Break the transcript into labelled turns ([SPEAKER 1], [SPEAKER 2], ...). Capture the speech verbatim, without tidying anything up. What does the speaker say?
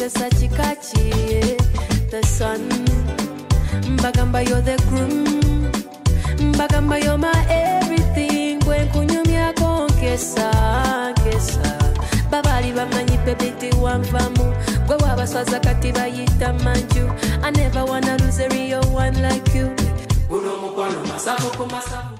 [SPEAKER 1] okugesa chikachi the sun mbagamba you're the groom mbagamba you're my everything gwe kunyumya konkesa kesa babali bamanyi bebiti wanvamu gwe wabaswaza kati bayita manju I never wanna lose a real one like you uno mukwano masafu ku masafu